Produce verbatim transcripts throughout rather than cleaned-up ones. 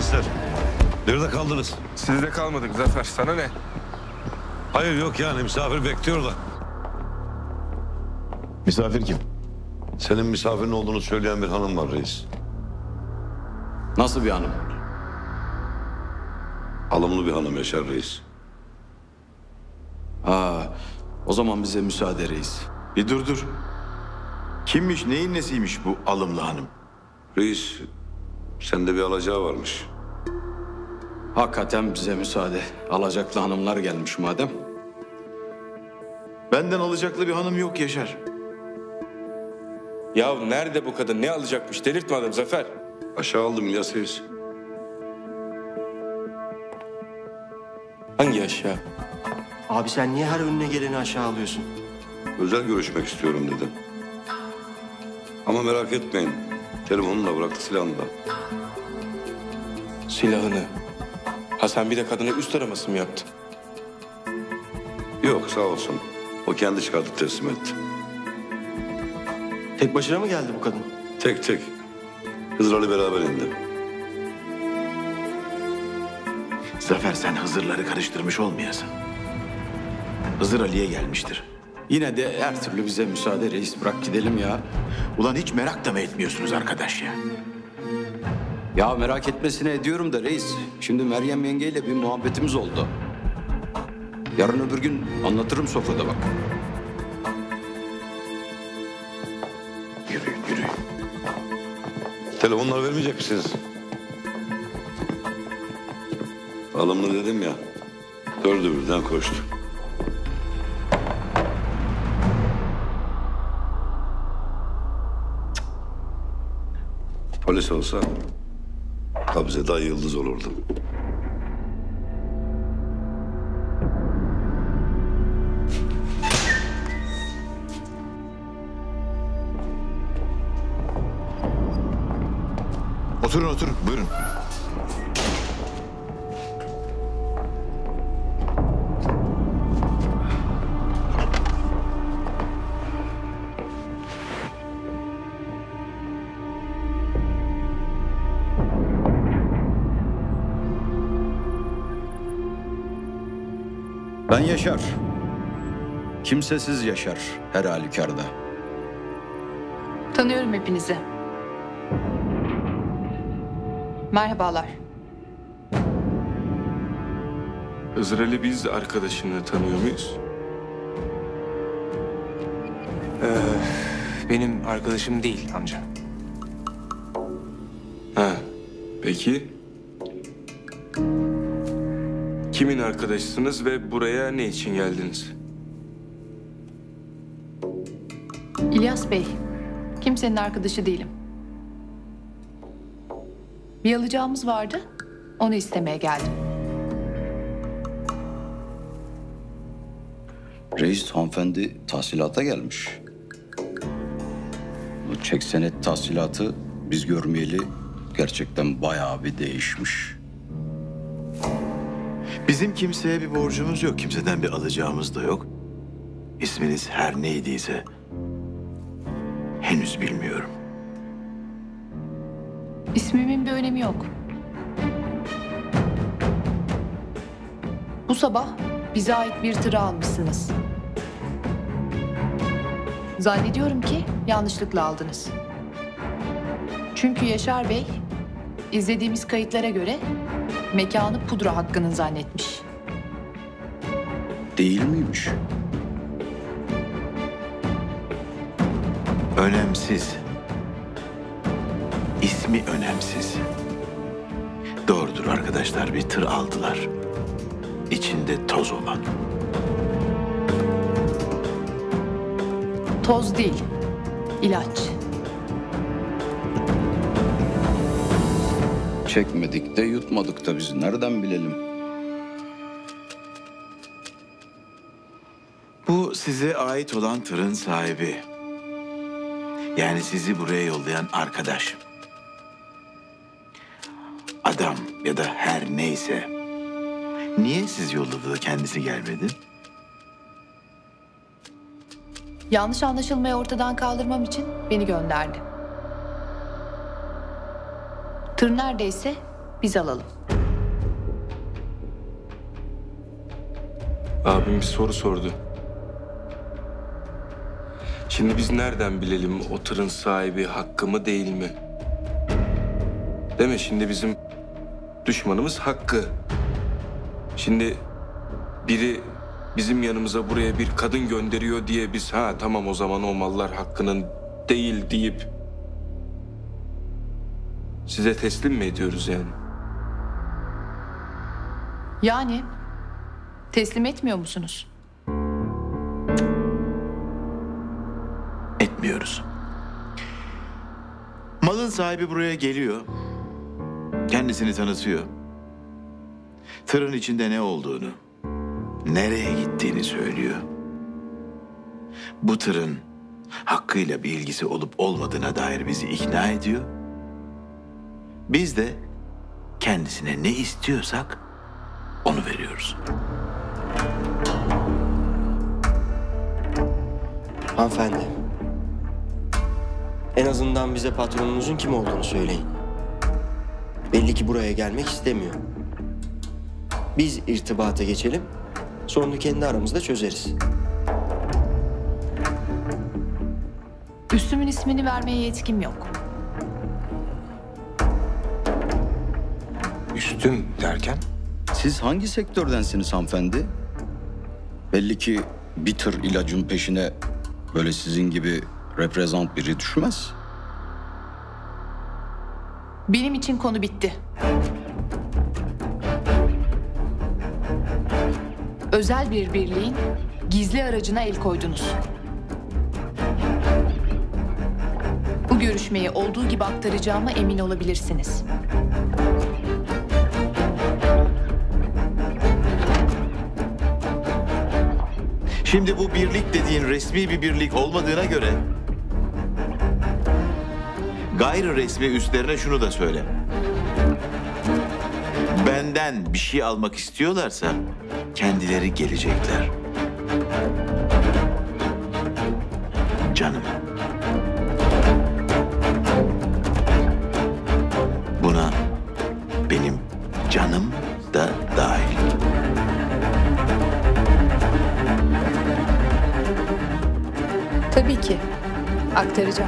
reisler. Nerede kaldınız? Sizde kalmadık Zafer. Sana ne? Hayır yok yani misafir bekliyorlar. Misafir kim? Senin misafirin olduğunu söyleyen bir hanım var reis. Nasıl bir hanım? Alımlı bir hanım Yaşar reis. Ha, o zaman bize müsaade reis. Bir dur dur. Kimmiş, neyin nesiymiş bu alımlı hanım? Reis, sende bir alacağı varmış. Hakikaten bize müsaade. Alacaklı hanımlar gelmiş madem. Benden alacaklı bir hanım yok Yaşar. Ya nerede bu kadın? Ne alacakmış? Delirtme adam Zafer. Aşağı aldım İlyas reis. Hangi aşağı? Abi sen niye her önüne geleni aşağı alıyorsun? Özel görüşmek istiyorum dedi. Ama merak etmeyin. Telefonunu da bıraktı, silahını da. Silahını. Ha sen bir de kadına üst araması mı yaptın? Yok sağ olsun. O kendi çıkardı teslim etti. Tek başına mı geldi bu kadın? Tek tek. Hızır Ali beraber indi. Zafer sen Hızırları karıştırmış olmayasın. Hızır Ali'ye gelmiştir. Yine de her türlü bize müsaade reis. Bırak gidelim ya. Ulan hiç merak da mı etmiyorsunuz arkadaş ya? Ya merak etmesine ediyorum da reis. Şimdi Meryem yengeyle bir muhabbetimiz oldu. Yarın öbür gün anlatırım sofrada bak. Yürü yürü. Telefonları vermeyecek misiniz? Alımlı dedim ya. Dördü birden koştu. Polis olsa bize daha yıldız olurdu. Oturun oturun buyurun. Ben Yaşar. Kimsesiz Yaşar her halükarda. Tanıyorum hepinizi. Merhabalar. Hızır Ali biz arkadaşını tanıyor muyuz? Ee, benim arkadaşım değil amca. Ha, peki. Kimin arkadaşısınız ve buraya ne için geldiniz? İlyas Bey, kimsenin arkadaşı değilim. Bir alacağımız vardı, onu istemeye geldim. Reis hanımefendi tahsilata gelmiş. Bu çek senet tahsilatı biz görmeyeli gerçekten bayağı bir değişmiş. Bizim kimseye bir borcumuz yok. Kimseden bir alacağımız da yok. İsminiz her neydiyse henüz bilmiyorum. İsmimin bir önemi yok. Bu sabah bize ait bir tır almışsınız. Zannediyorum ki yanlışlıkla aldınız. Çünkü Yaşar Bey, izlediğimiz kayıtlara göre mekanı pudra hakkının zannetmiş. Değil miymiş? Önemsiz. İsmi önemsiz. Doğrudur arkadaşlar, bir tır aldılar. İçinde toz olan. Toz değil, ilaç. Çekmedik de yutmadık da biz nereden bilelim? Bu size ait olan tırın sahibi. Yani sizi buraya yollayan arkadaş. Adam ya da her neyse. Niye siz yolladı da kendisi gelmedi? Yanlış anlaşılmayı ortadan kaldırmam için beni gönderdi. Tır neredeyse biz alalım. Abim bir soru sordu. Şimdi biz nereden bilelim o tırın sahibi Hakkı mı değil mi? Değil mi? Şimdi bizim düşmanımız Hakkı. Şimdi biri bizim yanımıza buraya bir kadın gönderiyor diye biz ha tamam o zaman o mallar Hakkı'nın değil deyip size teslim mi ediyoruz yani? Yani teslim etmiyor musunuz? Etmiyoruz. Malın sahibi buraya geliyor. Kendisini tanıtıyor. Tırın içinde ne olduğunu, nereye gittiğini söylüyor. Bu tırın Hakkı'yla bir ilgisi olup olmadığına dair bizi ikna ediyor. Biz de kendisine ne istiyorsak onu veriyoruz. Hanımefendi. En azından bize patronunuzun kim olduğunu söyleyin. Belli ki buraya gelmek istemiyor. Biz irtibata geçelim. Sorunu kendi aramızda çözeriz. Üstümün ismini vermeye yetkim yok. Üstüm derken? Siz hangi sektördensiniz hanımefendi? Belli ki bir tır ilacın peşine böyle sizin gibi reprezent biri düşmez. Benim için konu bitti. Özel bir birliğin gizli aracına el koydunuz. Bu görüşmeyi olduğu gibi aktaracağıma emin olabilirsiniz. Şimdi bu birlik dediğin resmi bir birlik olmadığına göre gayri resmi üstlerine şunu da söyle. Benden bir şey almak istiyorlarsa kendileri gelecekler. Canım. Buna benim canım da dahil. Tabii ki. Aktaracağım.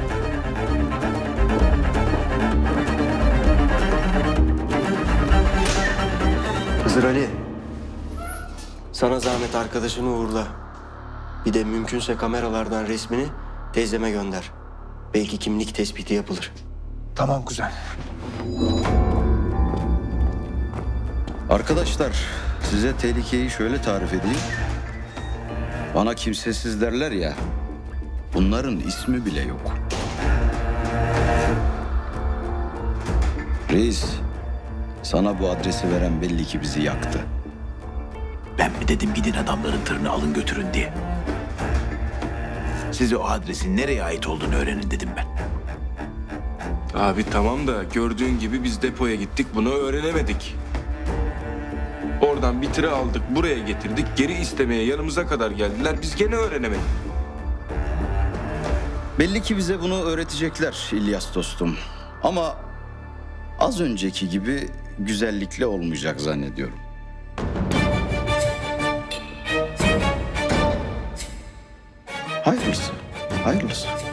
Hızır Ali. Sana zahmet arkadaşını uğurla. Bir de mümkünse kameralardan resmini teyzeme gönder. Belki kimlik tespiti yapılır. Tamam kuzen. Arkadaşlar, size tehlikeyi şöyle tarif edeyim. Bana kimsesiz derler ya, bunların ismi bile yok. Reis, sana bu adresi veren belli ki bizi yaktı. Ben mi dedim gidin adamların tırını alın götürün diye. Size o adresin nereye ait olduğunu öğrenin dedim ben. Abi tamam da gördüğün gibi biz depoya gittik bunu öğrenemedik. Oradan bir tırı aldık buraya getirdik geri istemeye yanımıza kadar geldiler biz gene öğrenemedik. Belli ki bize bunu öğretecekler İlyas dostum. Ama az önceki gibi güzellikle olmayacak zannediyorum. Hayırlısı, hayırlısı.